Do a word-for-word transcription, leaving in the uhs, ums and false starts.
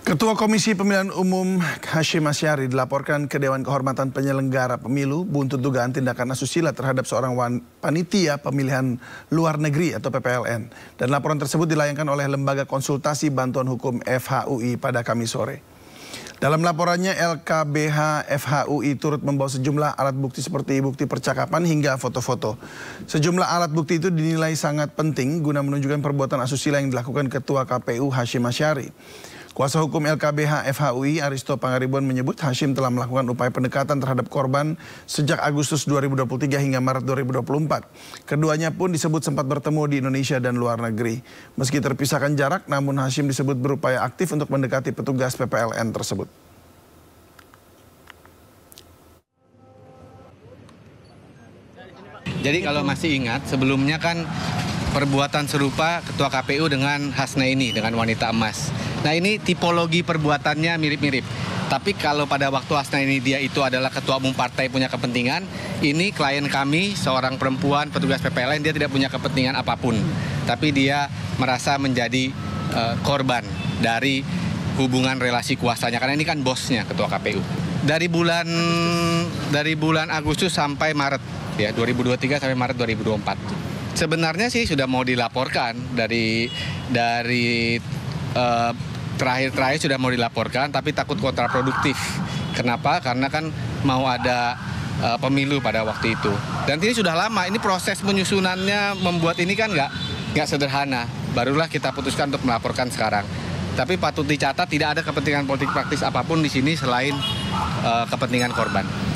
Ketua Komisi Pemilihan Umum Hashim Asyari dilaporkan ke Dewan Kehormatan Penyelenggara Pemilu buntut dugaan tindakan asusila terhadap seorang panitia pemilihan luar negeri atau P P L N. Dan laporan tersebut dilayangkan oleh Lembaga Konsultasi Bantuan Hukum F H U I pada Kamis sore. Dalam laporannya, L K B H F H U I turut membawa sejumlah alat bukti seperti bukti percakapan hingga foto-foto. Sejumlah alat bukti itu dinilai sangat penting guna menunjukkan perbuatan asusila yang dilakukan Ketua K P U Hashim Asyari. Kuasa hukum L K B H F H U I Aristo Pangaribuan menyebut Hashim telah melakukan upaya pendekatan terhadap korban sejak Agustus dua ribu dua puluh tiga hingga Maret dua ribu dua puluh empat. Keduanya pun disebut sempat bertemu di Indonesia dan luar negeri. Meski terpisahkan jarak, namun Hashim disebut berupaya aktif untuk mendekati petugas P P L N tersebut. Jadi kalau masih ingat, sebelumnya kan perbuatan serupa Ketua K P U dengan Hasnaini, dengan wanita emas. Nah, ini tipologi perbuatannya mirip-mirip. Tapi kalau pada waktu Hasnaini dia itu adalah ketua umum partai punya kepentingan, ini klien kami, seorang perempuan petugas P P L N, dia tidak punya kepentingan apapun. Tapi dia merasa menjadi uh, korban dari hubungan relasi kuasanya, karena ini kan bosnya Ketua K P U. Dari bulan dari bulan Agustus sampai Maret ya, dua ribu dua puluh tiga sampai Maret dua ribu dua puluh empat. Sebenarnya sih sudah mau dilaporkan dari dari uh, terakhir-terakhir sudah mau dilaporkan, tapi takut kontraproduktif. Kenapa? Karena kan mau ada uh, pemilu pada waktu itu. Dan ini sudah lama, ini proses penyusunannya membuat ini kan nggak nggak sederhana. Barulah kita putuskan untuk melaporkan sekarang. Tapi patut dicatat tidak ada kepentingan politik praktis apapun di sini selain uh, kepentingan korban.